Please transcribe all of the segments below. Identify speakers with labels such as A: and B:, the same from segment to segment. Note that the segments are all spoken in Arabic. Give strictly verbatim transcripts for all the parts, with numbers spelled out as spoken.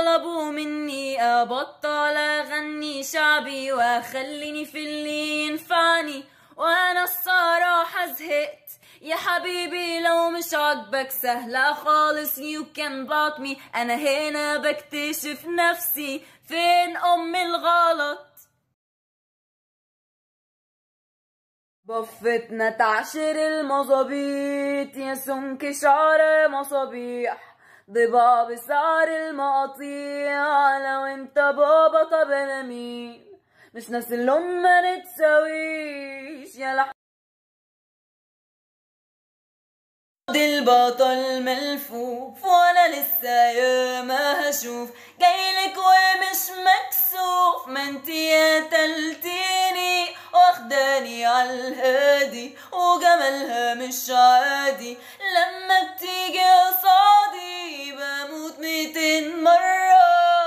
A: طلبوا مني أبطل أغني شعبي وأخليني في اللي ينفعني، وأنا الصراحة زهقت يا حبيبي. لو مش عاجبك سهلة خالص you can block me. أنا هنا بكتشف نفسي فين أم الغلط. بفتنا تعشر المظابيط يا سمك شعر مصابيح، ضباب بسعر المقاطيع. لو انت بابا طب انا مين؟ مش نفس اللون ما نتساويش يا لح البطل ملفوف وانا لسه يا ما هشوف جايلك ومش مكسوف. ما انتي قتلتيني واخداني عالهادي وجمالها مش عادي، لما بتيجي قصادي بموت ميتين مرة.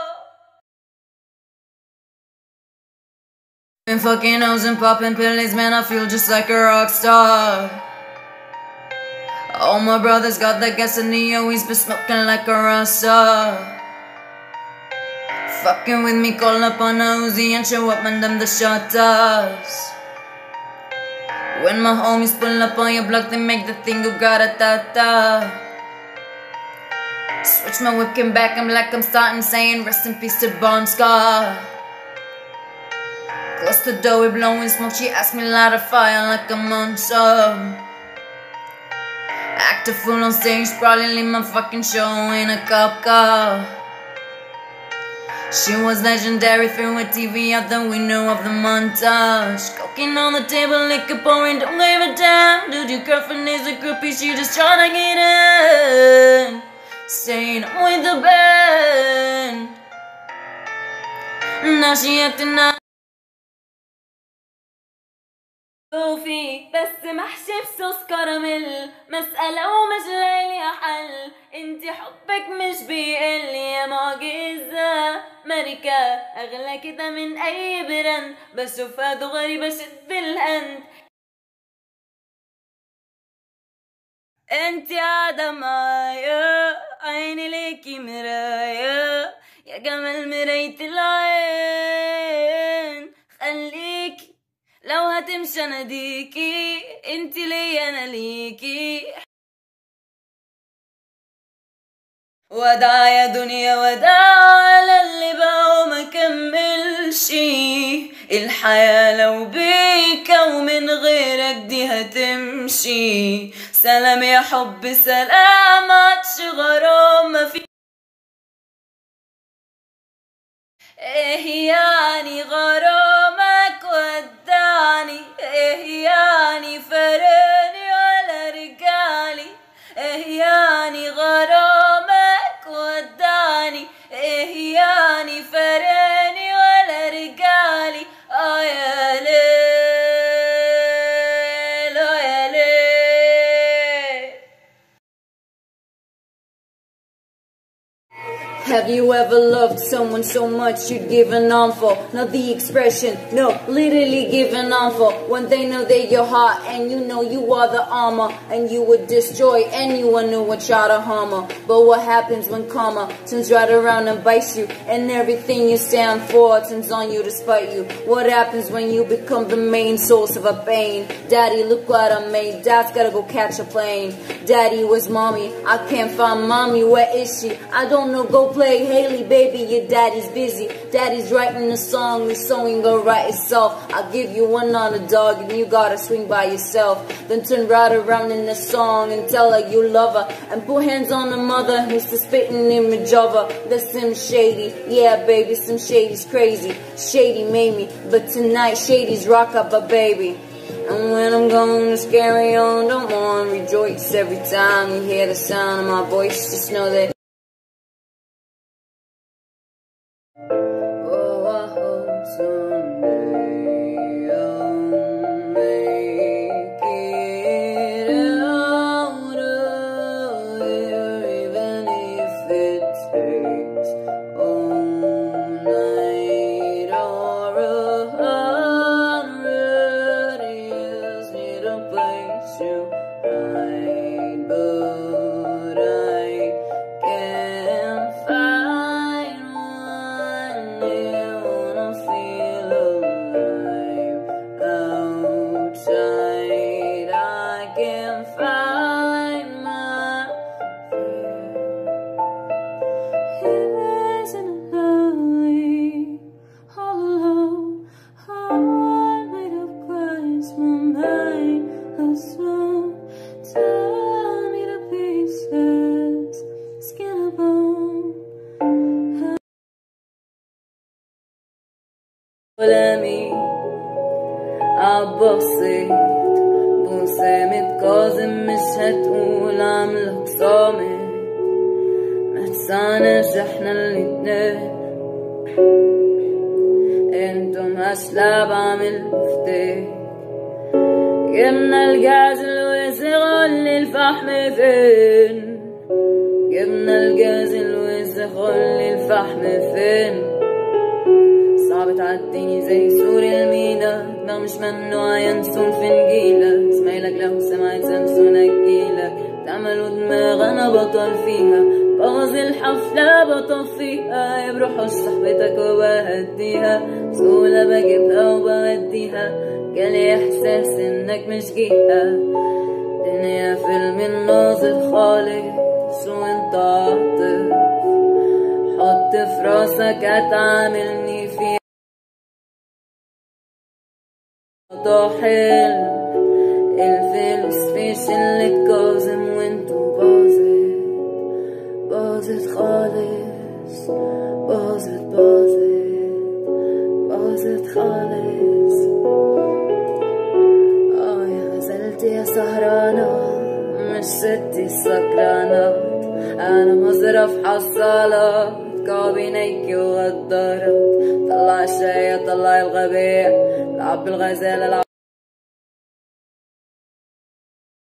A: Been fucking hoes and popping pills, man, I feel just like a rock star. All my brothers got that gas and they always been smoking like a rasta. Fucking with me, call up on a Uzi and show up and them the shutters. When my homies pull up on your block, they make the thing go grata-ta-ta. Switch my whip, came back, I'm like I'm starting saying rest in peace to Bon Scott. Close the door, we blowing smoke, she asked me to light a fire like a monster. Act a fool on stage, probably leave my fucking show in a cop car. She was legendary, through a T V out the window of the montage. Cocaine on the table, liquor pouring, don't give a damn. Dude, your girlfriend is a groupie, she just tryna get in. Saying I'm with the band. Now she acting out فيك بس محشي بصوص كراميل، مسألة ومش لاقي حل. انتي حبك مش بيقل يا معجزة، ماركة اغلى كده من اي براند. بشوفها دغري بشد الهند. انتي قاعدة معايا عيني ليكي مراية، يا جمال مراية العين. خليكي لو هتمشي اناديكي، انتي ليا انا ليكي. وداع يا دنيا وداع على اللي بقى وما كملش. الحياة لو بيك ومن غيرك دي هتمشي. سلام يا حب سلام، عطش غرام ما في. ايه يعني غرامك ودعني، ايه يعني فرقني ولا رجالي. ايه يعني غرامك ودعني، ايه يعني فرقني ولا رجالي. اه يا ليل اه يا ليل. Have you ever loved someone so much you'd give an arm for? Not the expression, no, literally give an arm for. When they know they're your heart and you know you are the armor, and you would destroy anyone who would try to harm her. But what happens when karma turns right around and bites you, and everything you stand for turns on you to spite you? What happens when you become the main source of a pain? Daddy, look what I made. Dad's gotta go catch a plane. Daddy, where's mommy? I can't find mommy. Where is she? I don't know. Go play Haley, baby, your daddy's busy. Daddy's writing a song, the song ain't gonna write itself. I'll give you one on a dog and you gotta swing by yourself. Then turn right around in the song and tell her you love her, and put hands on the mother who's the spitting image of her. That's Sim Shady, yeah baby, Sim Shady's crazy. Shady made me, but tonight Shady's rock up a baby. And when I'm gone, just carry on, don't mourn, rejoice every time you hear the sound of my voice. Just know that but I can't find كلامي عبسيط بوسامة كاظم مش هتقول عاملك صامت ما تسعناش احنا الاتنين انتم هشلاب عامل مفتاح جبنا الجاز الوسخ الفحم فين جبنا الجاز الوسخ الفحم فين صعب تعديني زي سور المينا دماغ مش ممنوع ينسون في نجيلك زمايلك لو سمعت سمسون اجيلك تعملوا دماغ انا بطل فيها بوظ الحفلة بطفيها بروح صاحبتك وبهديها بسهولة بجيبها وبوديها جالي احساس انك مش جيها دنيا فيلم الناظر خالص وانت عاطف حط في راسك هتعاملني فيها طاحل الفلوس في شلة كاظم وانتو باظت باظت خالص باظت باظت باظت خالص اه يا غزلتي يا سهرانة مش ستي السكرانات انا مصرف حصالات كوبي نيكي وغدارات طلع الشاي طلع الغبية لعب بالغزالة